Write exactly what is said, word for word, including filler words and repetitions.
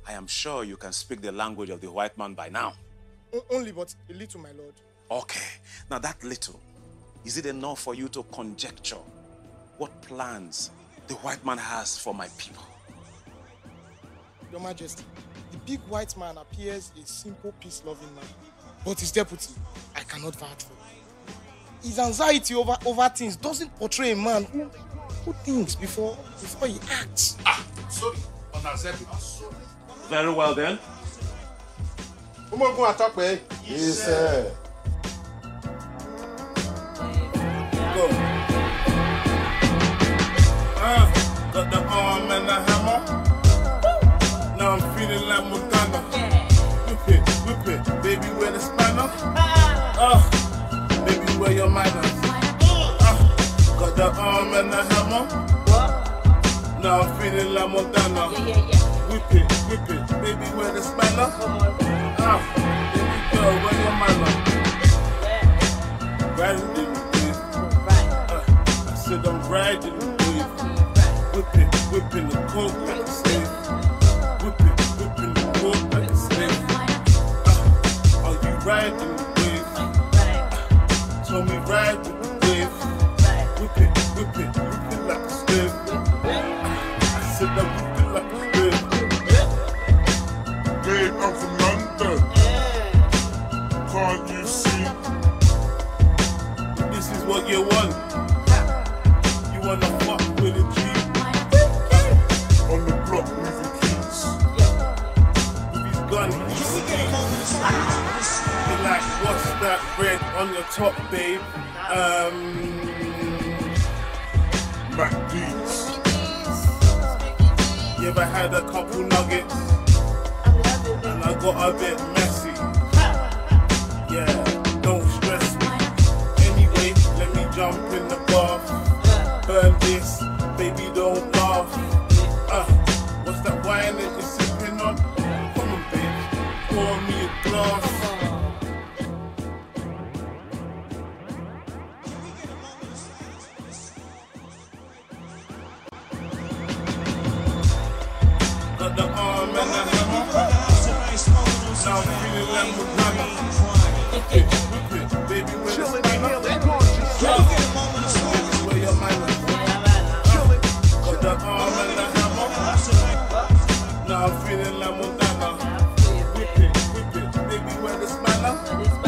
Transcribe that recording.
I am sure you can speak the language of the white man by now. O only but a little, my lord. Okay. Now that little, is it enough for you to conjecture what plans the white man has for my people? Your Majesty, the big white man appears a simple, peace-loving man. But his deputy, I cannot vouch for. His anxiety over, over things doesn't portray a man who, who thinks before, before he acts. Ah, sorry. Very well then. Yes, sir. Go. Uh, got the arm and the hammer. Now I'm feeling like Madonna. Whip it, whip it, baby, where the spanner? Uh, baby, where your manners? Uh, got the arm and the hammer. Now I'm feeling like Madonna. Whip it, whip it, baby, where the spanner? Uh, baby girl, where your manners? Riding in the wave. Uh, I said I'm riding the wave. Whip it, whipping the coke like a slave. Whip it, whipping the coke like a slave. Uh, are you riding the wave? Uh, told me ride with the wave. Whip it, whip it, whip it like a slave. Uh, I said I whip it like a slave. Babe, I'm from London. Can't you see? This is what you want. You wanna fuck with a G? Uh, on the block with the keys. With his gun, he's You're like, what's that red on your top, babe? Um, Mac D's. You ever had a couple nuggets? And I got a bit messy. Yeah, don't stress me. Anyway, let me jump in the bath. Burn this, baby, don't laugh. Uh, what's that wine that you're sipping on? Come on, babe, pour me a glass. Got the arm and the hammer. Now I'm feeling like Madonna. Whip it, whip it, baby, where the spanner? Baby, where your manners? Got the arm and the hammer. Now I'm feeling like Madonna. Whip it, whip it, baby, where the spanner?